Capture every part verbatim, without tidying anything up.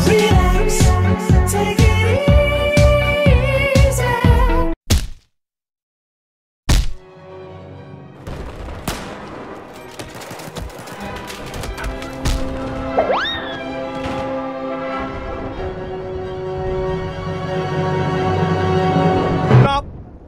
Relax, take it easy. Stop!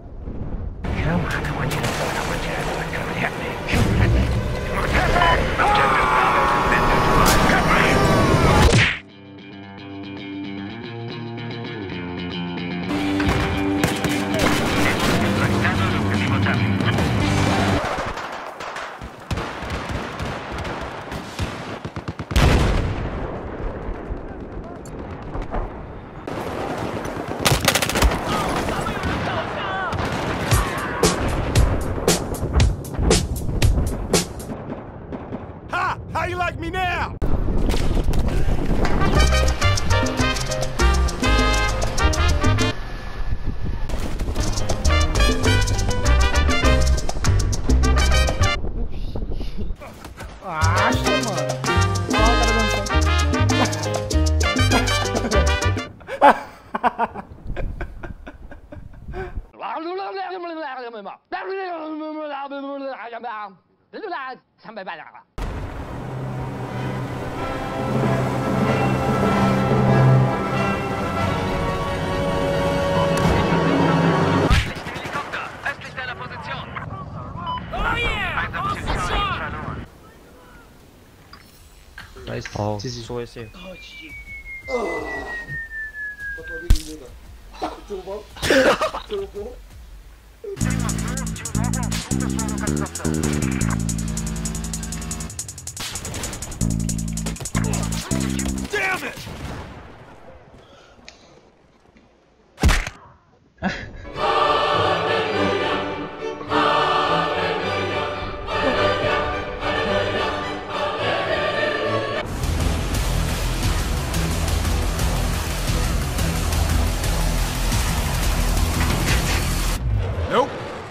Ha! How you like me now? Acha, mano. Ó, o cara dançando. Nice. Oh, 지지. 수고했어요. Damn it! Nope.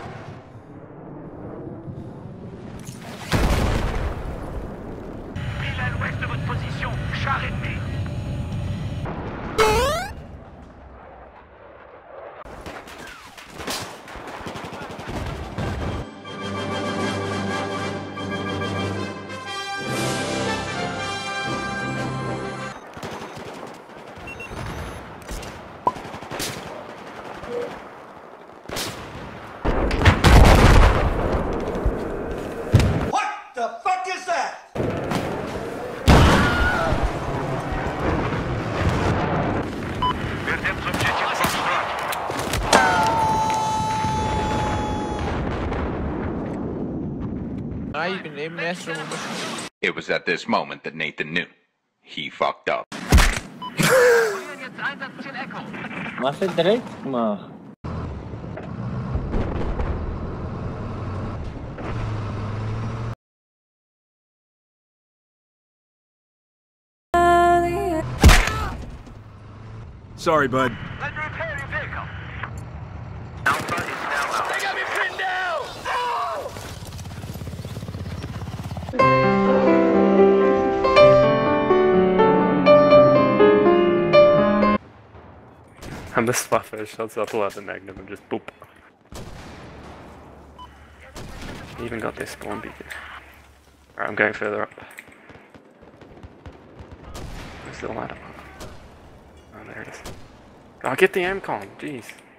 Pile à l'ouest de votre position, char ennemi. The fuck is that? Vertemos objetivo Foxtrot. It was at this moment that Nathan knew. He fucked up. Jetzt Einsatzziel Echo. Mach es direkt mal. Sorry, bud. Let me repair your vehicle. Alpha is now out. They got me pinned down! I'm the Swaffer, shots out to the Magnum and just boop. Even got this spawn beacon. Alright, I'm going further up. Where's the ladder? Oh, there it is. Oh, get the M COM, jeez.